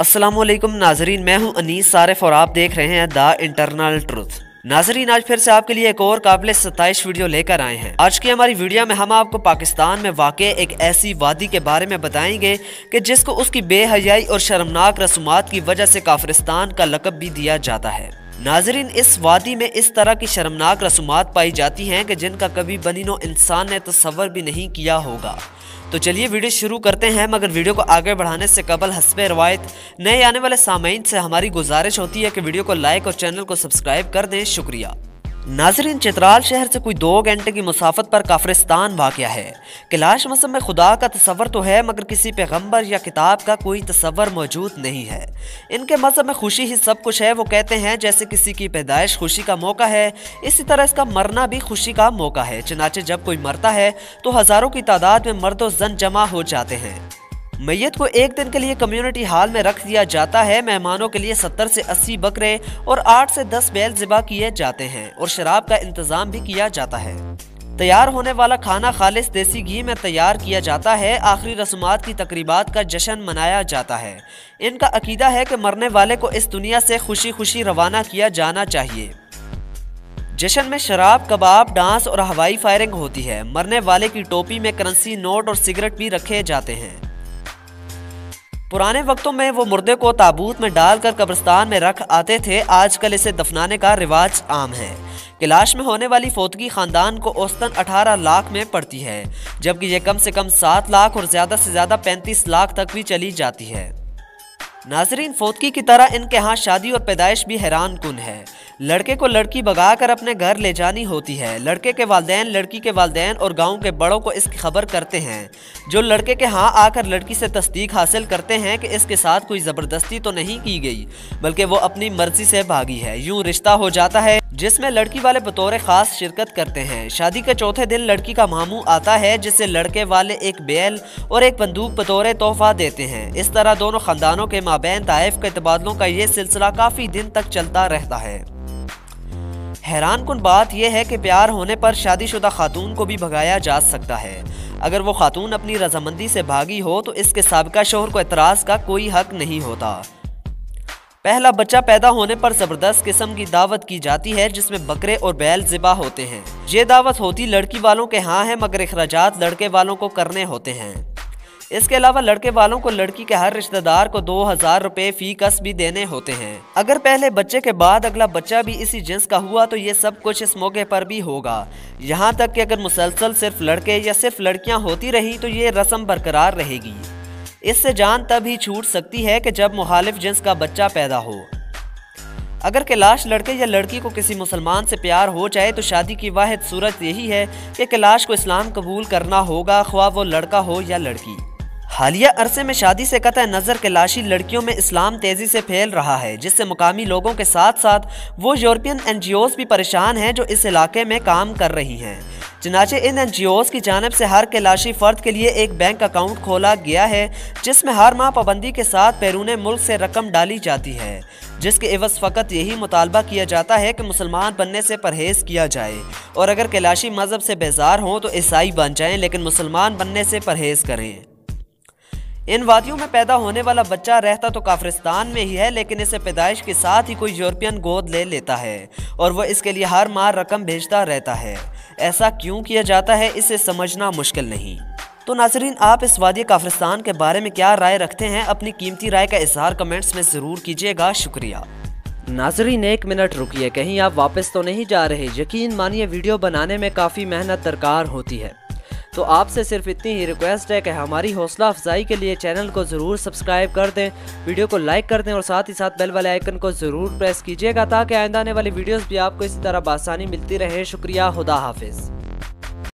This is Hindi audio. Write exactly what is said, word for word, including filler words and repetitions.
अस्सलामुअलैकुम नाजरीन, मैं हूं अनीस सारिफ और आप देख रहे हैं द इंटरनल ट्रुथ। नाजरीन, आज फिर से आपके लिए एक और काबिल सत्ताईश वीडियो लेकर आए हैं। आज की हमारी वीडियो में हम आपको पाकिस्तान में वाक़ एक ऐसी वादी के बारे में बताएंगे कि जिसको उसकी बेहयाई और शर्मनाक रसूमात की वजह से काफिरिस्तान का लक़ब भी दिया जाता है। नाजरीन, इस वादी में इस तरह की शर्मनाक रसूमात पाई जाती हैं कि जिनका कभी बनीनो इंसान ने तसव्वुर भी नहीं किया होगा। तो चलिए वीडियो शुरू करते हैं, मगर वीडियो को आगे बढ़ाने से कबल हस्बे रवायत नए आने वाले सामीन से हमारी गुजारिश होती है कि वीडियो को लाइक और चैनल को सब्सक्राइब कर दें। शुक्रिया। नाजरीन, चित्राल शहर से कोई दो घंटे की मुसाफत पर काफिरिस्तान वाक़या है। कैलाश मौसम में खुदा का तसव्वुर तो है, मगर किसी पैगंबर या किताब का कोई तसव्वुर मौजूद नहीं है। इनके मज़हब में खुशी ही सब कुछ है। वो कहते हैं जैसे किसी की पैदाइश खुशी का मौका है, इसी तरह इसका मरना भी खुशी का मौका है। चनाचे जब कोई मरता है तो हज़ारों की तादाद में मर्द और जन जमा हो जाते हैं। मैयत को एक दिन के लिए कम्युनिटी हॉल में रख दिया जाता है। मेहमानों के लिए सत्तर से अस्सी बकरे और आठ से दस बैल ज़िबा किए जाते हैं और शराब का इंतज़ाम भी किया जाता है। तैयार होने वाला खाना खालिस देसी घी में तैयार किया जाता है। आखिरी रस्मात की तकरीबात का जश्न मनाया जाता है। इनका अकीदा है कि मरने वाले को इस दुनिया से खुशी खुशी रवाना किया जाना चाहिए। जश्न में शराब, कबाब, डांस और हवाई फायरिंग होती है। मरने वाले की टोपी में करेंसी नोट और सिगरेट भी रखे जाते हैं। पुराने वक्तों में वो मुर्दे को ताबूत में डालकर कब्रिस्तान में रख आते थे। आजकल इसे दफनाने का रिवाज आम है। कैलाश में होने वाली फौतगी खानदान को औसतन अठारह लाख में पड़ती है, जबकि ये कम से कम सात लाख और ज़्यादा से ज़्यादा पैंतीस लाख तक भी चली जाती है। नाजरीन, फौतगी की तरह इनके यहाँ शादी और पैदाइश भी हैरान कुन है। लड़के को लड़की भगाकर अपने घर ले जानी होती है। लड़के के वालिदैन, लड़की के वालिदैन और गांव के बड़ों को इसकी खबर करते हैं, जो लड़के के यहाँ आकर लड़की से तस्दीक हासिल करते हैं कि इसके साथ कोई ज़बरदस्ती तो नहीं की गई, बल्कि वो अपनी मर्जी से भागी है। यूं रिश्ता हो जाता है जिसमें लड़की वाले बतौर ख़ास शिरकत करते हैं। शादी के चौथे दिन लड़की का मामू आता है, जिससे लड़के वाले एक बैल और एक बंदूक बतौर तोहफा देते हैं। इस तरह दोनों ख़ानदानों के माबैन ताइफ के तबादलों का ये सिलसिला काफ़ी दिन तक चलता रहता है। हैरान कुन बात यह है कि प्यार होने पर शादीशुदा खातून को भी भगाया जा सकता है। अगर वो खातून अपनी रजामंदी से भागी हो तो इसके साबिका शौहर को एतराज़ का कोई हक नहीं होता। पहला बच्चा पैदा होने पर ज़बरदस्त किस्म की दावत की जाती है, जिसमें बकरे और बैल ज़िबा होते हैं। ये दावत होती लड़की वालों के हाँ है, मगर अखराजात लड़के वालों को करने होते हैं। इसके अलावा लड़के वालों को लड़की के हर रिश्तेदार को दो हजार रुपये फी कस भी देने होते हैं। अगर पहले बच्चे के बाद अगला बच्चा भी इसी जिन्स का हुआ तो ये सब कुछ इस मौके पर भी होगा। यहाँ तक कि अगर मुसलसल सिर्फ लड़के या सिर्फ लड़कियाँ होती रही तो ये रस्म बरकरार रहेगी। इससे जान तब ही छूट सकती है कि जब मुखालिफ जिन्स का बच्चा पैदा हो। अगर कैलाश लड़के या लड़की को किसी मुसलमान से प्यार हो जाए तो शादी की वाहिद सूरत यही है कि कैलाश को इस्लाम कबूल करना होगा, ख्वाह वो लड़का हो या लड़की। हालिया अरसे में शादी से कतई नज़र कैलाशी लड़कियों में इस्लाम तेज़ी से फैल रहा है, जिससे मुकामी लोगों के साथ साथ वो यूरोपियन एन जी ओज़ भी परेशान हैं जो इस इलाके में काम कर रही हैं। चनाचे इन एन जी ओज़ की जानिब से हर कैलाशी फ़र्द के लिए एक बैंक अकाउंट खोला गया है, जिसमें हर माह पाबंदी के साथ बैरून मुल्क से रकम डाली जाती है, जिसके एवज़ फ़कत यही मुतालबा किया जाता है कि मुसलमान बनने से परहेज़ किया जाए और अगर कैलाशी मज़हब से बेजार हों तो ईसाई बन जाएँ, लेकिन मुसलमान बनने से परहेज़ करें। इन वादियों में पैदा होने वाला बच्चा रहता तो काफिरिस्तान में ही है, लेकिन इसे पैदाइश के साथ ही कोई यूरोपियन गोद ले लेता है और वह इसके लिए हर माह रकम भेजता रहता है। ऐसा क्यों किया जाता है, इसे समझना मुश्किल नहीं। तो नाजरीन, आप इस वादी काफिरिस्तान के बारे में क्या राय रखते हैं? अपनी कीमती राय का इजहार कमेंट्स में ज़रूर कीजिएगा। शुक्रिया। नाजरीन, एक मिनट रुकिए, कहीं आप वापस तो नहीं जा रहे? यकीन मानिए वीडियो बनाने में काफ़ी मेहनत दरकार होती है, तो आपसे सिर्फ इतनी ही रिक्वेस्ट है कि हमारी हौसला अफजाई के लिए चैनल को ज़रूर सब्सक्राइब कर दें, वीडियो को लाइक कर दें और साथ ही साथ बेल वाले आइकन को ज़रूर प्रेस कीजिएगा, ताकि आइंदा आने वाली वीडियोस भी आपको इसी तरह बआसानी मिलती रहे। शुक्रिया। खुदा हाफिज़।